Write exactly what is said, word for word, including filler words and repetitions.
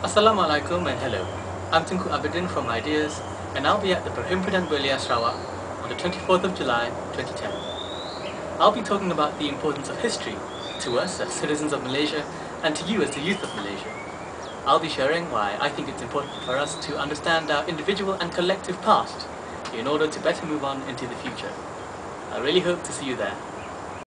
Assalamu alaikum and hello. I'm Tunku Abidin from Ideas, and I'll be at the Perhimpunan Belia Sarawak on the twenty-fourth of July twenty ten. I'll be talking about the importance of history to us as citizens of Malaysia and to you as the youth of Malaysia. I'll be sharing why I think it's important for us to understand our individual and collective past in order to better move on into the future. I really hope to see you there.